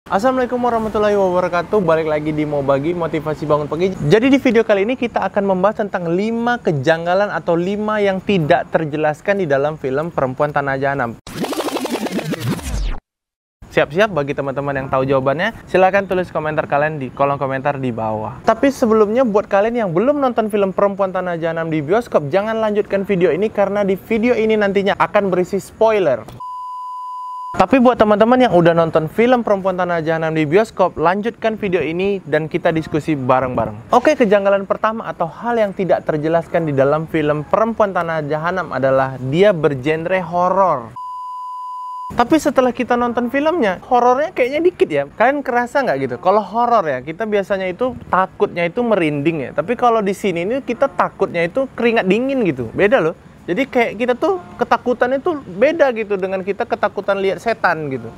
Assalamualaikum warahmatullahi wabarakatuh. Balik lagi di Mau Bagi Motivasi Bangun Pagi. Jadi di video kali ini kita akan membahas tentang 5 kejanggalan atau 5 yang tidak terjelaskan di dalam film Perempuan Tanah Jahanam. Siap-siap bagi teman-teman yang tahu jawabannya, silahkan tulis komentar kalian di kolom komentar di bawah. Tapi sebelumnya buat kalian yang belum nonton film Perempuan Tanah Jahanam di bioskop, jangan lanjutkan video ini karena di video ini nantinya akan berisi spoiler. Tapi buat teman-teman yang udah nonton film Perempuan Tanah Jahanam di bioskop, lanjutkan video ini dan kita diskusi bareng-bareng. Oke, kejanggalan pertama atau hal yang tidak terjelaskan di dalam film Perempuan Tanah Jahanam adalah dia bergenre horor. Tapi setelah kita nonton filmnya, horornya kayaknya dikit ya. Kalian kerasa nggak gitu? Kalau horor ya, kita biasanya itu takutnya itu merinding ya. Tapi kalau di sini ini kita takutnya itu keringat dingin gitu. Beda loh. Jadi kayak kita tuh ketakutan itu beda gitu dengan kita ketakutan lihat setan gitu.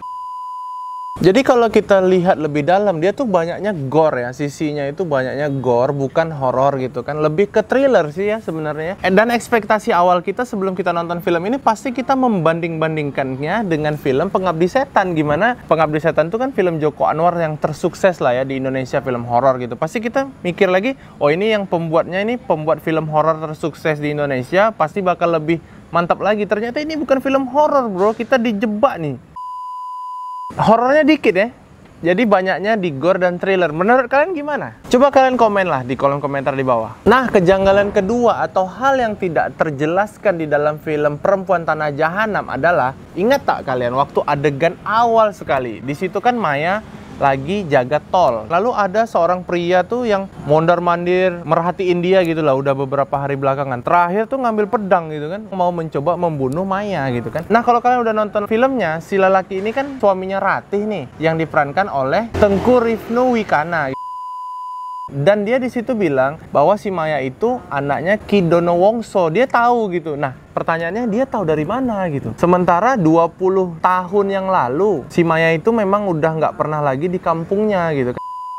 Jadi kalau kita lihat lebih dalam, dia tuh banyaknya gore ya, sisinya itu banyaknya gore, bukan horor gitu kan. Lebih ke thriller sih ya sebenarnya. Dan ekspektasi awal kita sebelum kita nonton film ini pasti kita membanding-bandingkannya dengan film Pengabdi Setan. Gimana Pengabdi Setan itu kan film Joko Anwar yang tersukses lah ya di Indonesia, film horor gitu. Pasti kita mikir lagi, oh ini yang pembuatnya ini pembuat film horor tersukses di Indonesia, pasti bakal lebih mantap lagi. Ternyata ini bukan film horor bro, kita dijebak nih. Horornya dikit ya, jadi banyaknya di gore dan thriller. Menurut kalian gimana? Coba kalian komen lah di kolom komentar di bawah. Nah, kejanggalan kedua atau hal yang tidak terjelaskan di dalam film Perempuan Tanah Jahanam adalah, ingat tak kalian waktu adegan awal sekali, di situ kan Maya lagi jaga tol. Lalu ada seorang pria tuh yang mondar-mandir merhatiin dia gitu lah udah beberapa hari belakangan. Terakhir tuh ngambil pedang gitu kan, mau mencoba membunuh Maya gitu kan. Nah, kalau kalian udah nonton filmnya, si lelaki ini kan suaminya Ratih nih, yang diperankan oleh Tengku Rifnu Wikana. Dan dia di situ bilang bahwa si Maya itu anaknya Ki Dono Wongso. Dia tahu gitu. Nah, pertanyaannya dia tahu dari mana gitu. Sementara 20 tahun yang lalu si Maya itu memang udah nggak pernah lagi di kampungnya gitu.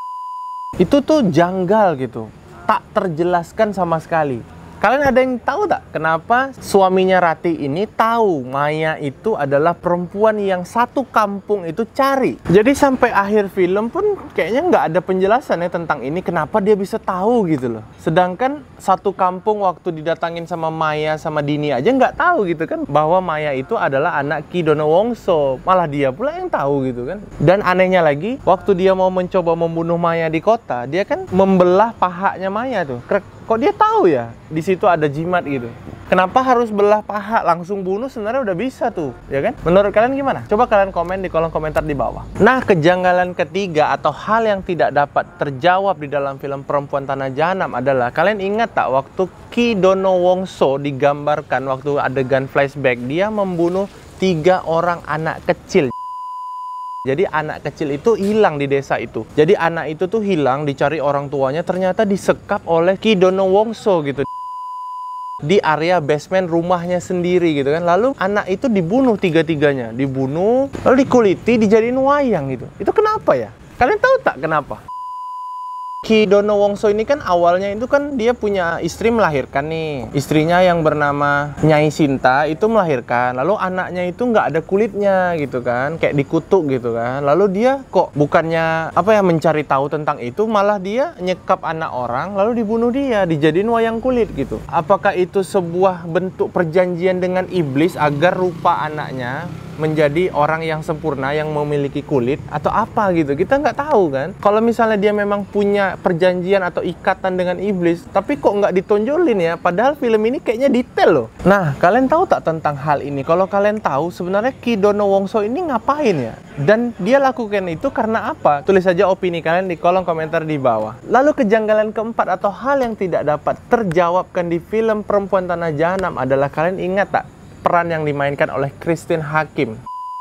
Itu tuh janggal gitu. Tak terjelaskan sama sekali. Kalian ada yang tahu tak kenapa suaminya Ratih ini tahu Maya itu adalah perempuan yang satu kampung itu cari? Jadi sampai akhir film pun kayaknya nggak ada penjelasan ya tentang ini, kenapa dia bisa tahu gitu loh. Sedangkan satu kampung waktu didatangin sama Maya sama Dini aja nggak tahu gitu kan bahwa Maya itu adalah anak Ki Dono Wongso. Malah dia pula yang tahu gitu kan. Dan anehnya lagi, waktu dia mau mencoba membunuh Maya di kota, dia kan membelah pahanya Maya tuh. Kok dia tahu ya di situ ada jimat gitu? Kenapa harus belah paha langsung bunuh? Sebenarnya udah bisa tuh, ya kan? Menurut kalian gimana? Coba kalian komen di kolom komentar di bawah. Nah, kejanggalan ketiga atau hal yang tidak dapat terjawab di dalam film Perempuan Tanah Jahanam adalah, kalian ingat tak waktu Ki Dono Wongso digambarkan waktu adegan flashback, dia membunuh 3 orang anak kecil. Jadi anak kecil itu hilang di desa itu. Jadi anak itu tuh hilang, dicari orang tuanya, ternyata disekap oleh Ki Dono Wongso gitu. Di area basement rumahnya sendiri gitu kan. Lalu anak itu dibunuh tiga-tiganya. Dibunuh, lalu dikuliti, dijadiin wayang gitu. Itu kenapa ya? Kalian tahu tak kenapa? Ki Dono Wongso ini kan awalnya itu kan dia punya istri melahirkan nih. Istrinya yang bernama Nyai Sinta itu melahirkan. Lalu anaknya itu nggak ada kulitnya gitu kan. Kayak dikutuk gitu kan. Lalu dia kok bukannya mencari tahu tentang itu, malah dia nyekap anak orang lalu dibunuh dia, dijadiin wayang kulit gitu. Apakah itu sebuah bentuk perjanjian dengan iblis agar rupa anaknya menjadi orang yang sempurna yang memiliki kulit atau apa gitu? Kita nggak tahu kan. Kalau misalnya dia memang punya perjanjian atau ikatan dengan iblis, tapi kok nggak ditonjolin ya, padahal film ini kayaknya detail loh. Nah, kalian tahu tak tentang hal ini? Kalau kalian tahu, sebenarnya Ki Dono Wongso ini ngapain ya? Dan dia lakukan itu karena apa? Tulis saja opini kalian di kolom komentar di bawah. Lalu kejanggalan keempat atau hal yang tidak dapat terjawabkan di film Perempuan Tanah Jahanam adalah, kalian ingat tak peran yang dimainkan oleh Christine Hakim?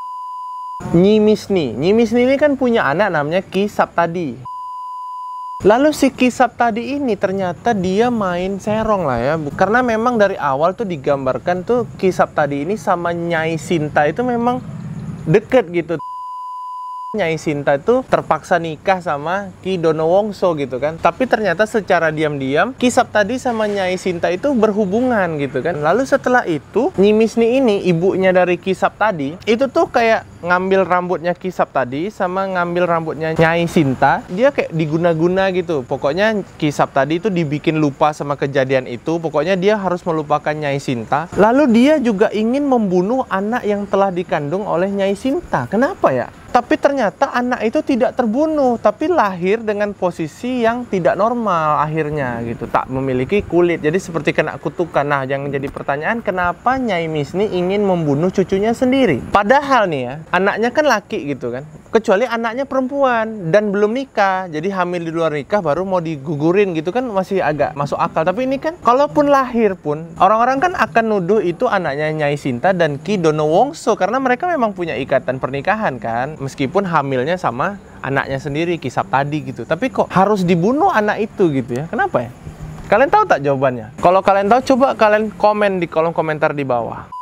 Nyi Misni ini kan punya anak namanya Ki Saptadi. Lalu si Ki Saptadi ini ternyata dia main serong lah ya. Karena memang dari awal tuh digambarkan tuh Ki Saptadi ini sama Nyai Sinta itu memang deket gitu. Nyai Sinta itu terpaksa nikah sama Ki Dono Wongso gitu kan. Tapi ternyata secara diam-diam Ki Saptadi sama Nyai Sinta itu berhubungan gitu kan. Lalu setelah itu Nyi Misni ini, ibunya dari Ki Saptadi, itu tuh kayak ngambil rambutnya Kisap tadi sama ngambil rambutnya Nyai Sinta, dia kayak diguna-guna gitu. Pokoknya Kisap tadi itu dibikin lupa sama kejadian itu. Pokoknya dia harus melupakan Nyai Sinta. Lalu dia juga ingin membunuh anak yang telah dikandung oleh Nyai Sinta. Kenapa ya? Tapi ternyata anak itu tidak terbunuh, tapi lahir dengan posisi yang tidak normal akhirnya gitu, tak memiliki kulit. Jadi seperti kena kutukan. Nah, yang jadi pertanyaan, kenapa Nyai Misni ingin membunuh cucunya sendiri? Padahal nih ya, anaknya kan laki gitu kan. Kecuali anaknya perempuan dan belum nikah. Jadi hamil di luar nikah baru mau digugurin gitu kan, masih agak masuk akal. Tapi ini kan kalaupun lahir pun orang-orang kan akan nuduh itu anaknya Nyai Sinta dan Ki Donowongso karena mereka memang punya ikatan pernikahan kan. Meskipun hamilnya sama anaknya sendiri, Kisap tadi gitu. Tapi kok harus dibunuh anak itu gitu ya? Kenapa ya? Kalian tahu tak jawabannya? Kalau kalian tahu, coba kalian komen di kolom komentar di bawah.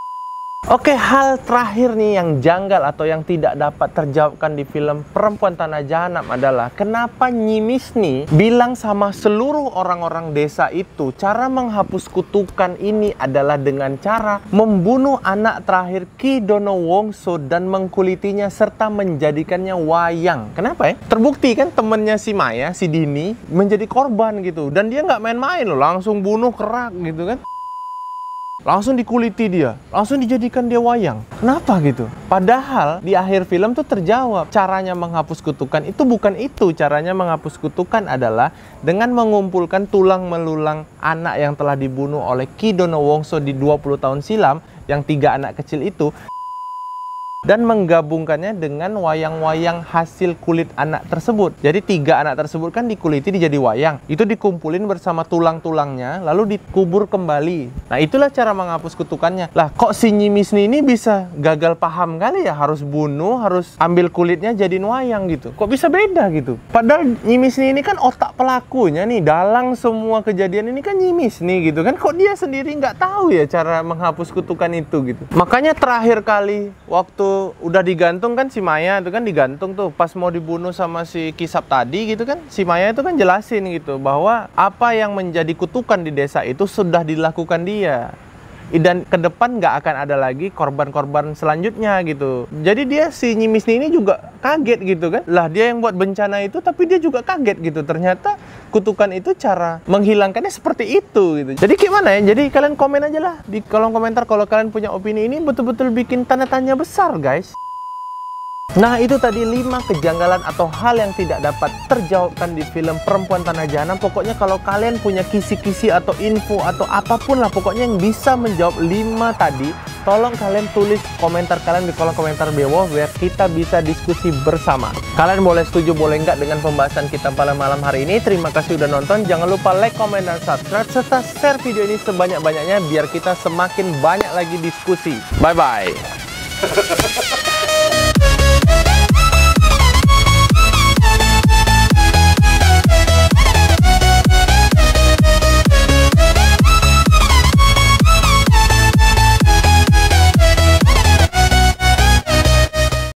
Oke, hal terakhir nih yang janggal atau yang tidak dapat terjawabkan di film Perempuan Tanah Jahanam adalah kenapa Nyi Misni bilang sama seluruh orang-orang desa itu cara menghapus kutukan ini adalah dengan cara membunuh anak terakhir Ki Donowongso dan mengkulitinya serta menjadikannya wayang. Kenapa ya? Terbukti kan temennya si Maya, si Dini menjadi korban gitu, dan dia nggak main-main loh, langsung bunuh kerak gitu kan. Langsung dikuliti dia, langsung dijadikan dia wayang. Kenapa gitu? Padahal di akhir film tuh terjawab caranya menghapus kutukan itu bukan itu. Caranya menghapus kutukan adalah dengan mengumpulkan tulang melulang anak yang telah dibunuh oleh Ki Donowongso di 20 tahun silam, yang 3 anak kecil itu, dan menggabungkannya dengan wayang-wayang hasil kulit anak tersebut. Jadi 3 anak tersebut kan dikuliti dijadi wayang. Itu dikumpulin bersama tulang-tulangnya lalu dikubur kembali. Nah, itulah cara menghapus kutukannya. Lah, kok si Nyi Misni ini bisa gagal paham kali ya, harus bunuh, harus ambil kulitnya jadiin wayang gitu. Kok bisa beda gitu? Padahal Nyi Misni ini kan otak pelakunya nih, dalang semua kejadian ini kan Nyi Misni gitu kan. Kok dia sendiri nggak tahu ya cara menghapus kutukan itu gitu. Makanya terakhir kali waktu udah digantung kan si Maya itu kan digantung tuh pas mau dibunuh sama si Kisap tadi gitu kan, si Maya itu kan jelasin gitu bahwa apa yang menjadi kutukan di desa itu sudah dilakukan dia, dan ke depan nggak akan ada lagi korban-korban selanjutnya gitu. Jadi dia si Nyi Misni ini juga kaget gitu kan, lah dia yang buat bencana itu tapi dia juga kaget gitu, ternyata kutukan itu cara menghilangkannya seperti itu gitu. Jadi gimana ya? Jadi kalian komen aja lah di kolom komentar kalau kalian punya opini. Ini betul-betul bikin tanda tanya besar guys. Nah, itu tadi 5 kejanggalan atau hal yang tidak dapat terjawabkan di film Perempuan Tanah Jahanam. Pokoknya kalau kalian punya kisi-kisi atau info atau apapun lah pokoknya yang bisa menjawab 5 tadi, tolong kalian tulis komentar kalian di kolom komentar bawah biar kita bisa diskusi bersama. Kalian boleh setuju boleh enggak dengan pembahasan kita pada malam hari ini. Terima kasih udah nonton. Jangan lupa like, komen, dan subscribe serta share video ini sebanyak-banyaknya biar kita semakin banyak lagi diskusi. Bye bye.